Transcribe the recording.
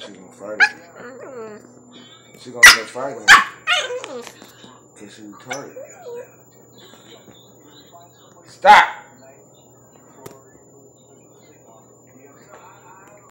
She gonna fight it. She gonna end up fighting it. Cause she retarded. Stop!